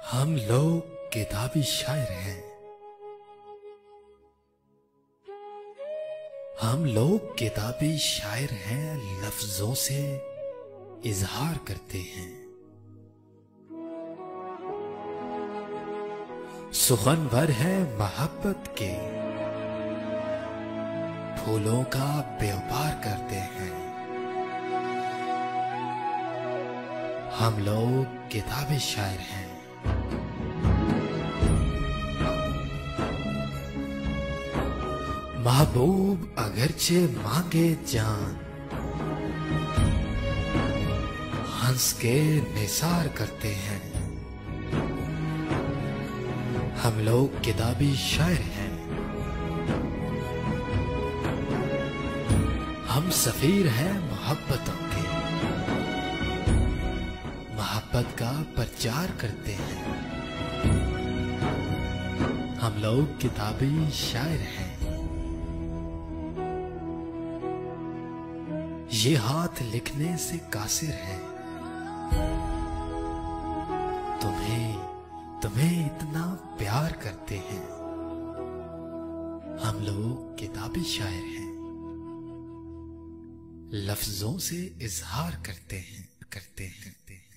हम लोग किताबी शायर हैं। हम लोग किताबी शायर हैं, लफ्जों से इजहार करते हैं। सुखनवर है मोहब्बत के, फूलों का व्यापार करते हैं। हम लोग किताबी शायर हैं। महबूब अगरचे मांगे जान, हंस के निसार करते हैं। हम लोग किताबी शायर हैं। हम सफीर हैं मोहब्बतों के, मोहब्बत का प्रचार करते हैं। हम लोग किताबी शायर हैं। ये हाथ लिखने से कासिर है, तुम्हें इतना प्यार करते हैं। हम लोग किताबी शायर हैं, लफ्जों से इजहार करते हैं।